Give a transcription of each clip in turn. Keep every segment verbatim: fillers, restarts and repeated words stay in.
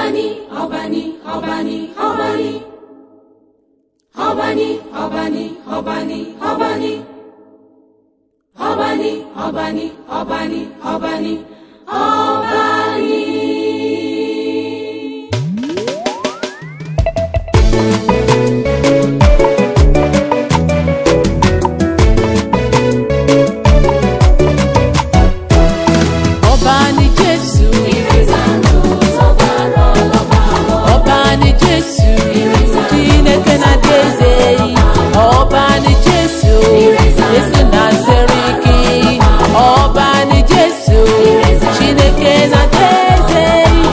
Obani, Obani, Obani, Obani, Obani, Obani, Obani, Obani, Obani, Obani, Obani, Obani, Obani. OBANIJESU, OBANIJESU, Chineke na deze. OBANIJESU, Yesu Nazariki. OBANIJESU, Chineke na deze.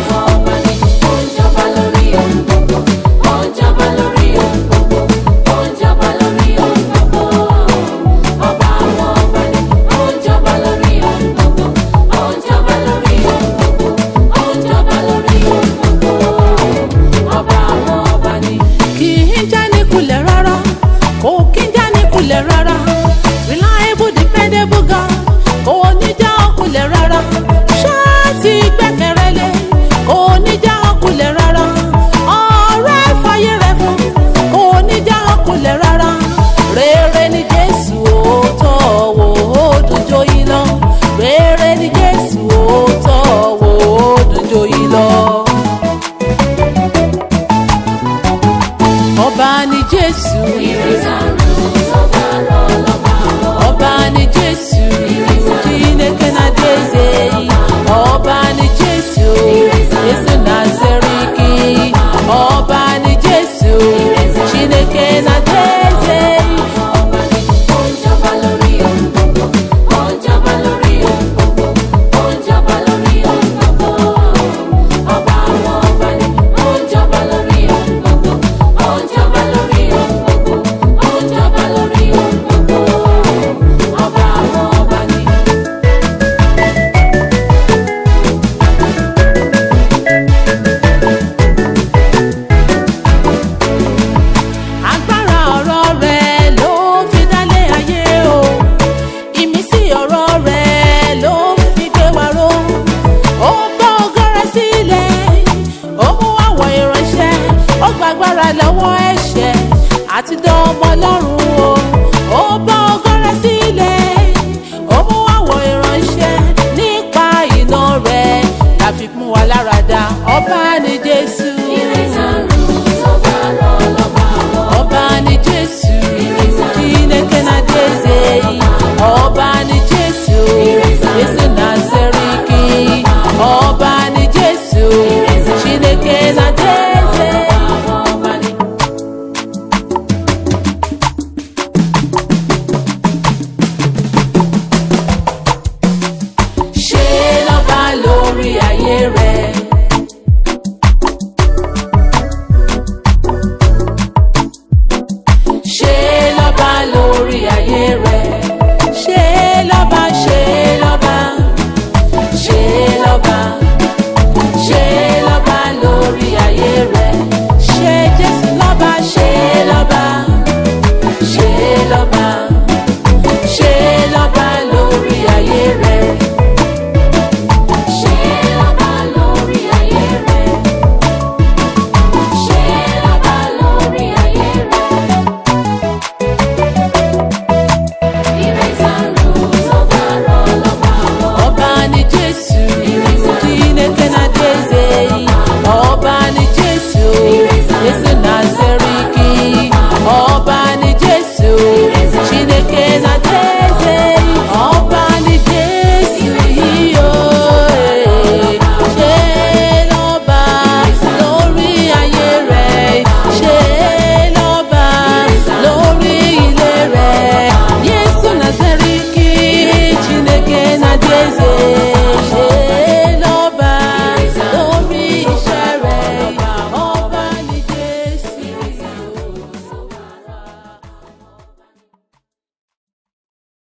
Rara, reliable, dependable God, kò ní já ọkùnlẹ̀ rárá. Ṣáàtì gbẹ́kẹ̀rẹ́lé, kò ní já ọkùnlẹ̀ rárá. Ọ̀rẹ́ fàyè rẹ̀ fún, kò ní já ọkùnlẹ̀ rárá. Rere ni Jésù òótọ́ wò ó dùn jó yín lọ. Rere ni Jésù òótọ́ wò ó dùn jó yín lọ. OBANIJESU, OBANIJESU, Chineke na deze. OBANIJESU, Yesu Nazariki. OBANIJESU, Chineke na deze. Agbára lọ́wọ́ ẹ̀ṣẹ̀ àti dán ọmọ Ọlọ́run o. Ó bá ọgọ́rẹ́ sílẹ̀, ó mú àwọ̀ ìránṣẹ́. Nípa iná rẹ̀ la fi mú wa lára dá. OBANIJESU, OBANIJESU, Chineke na deze. OBANIJESU, Yesu Nazariki. OBANIJESU, Chineke na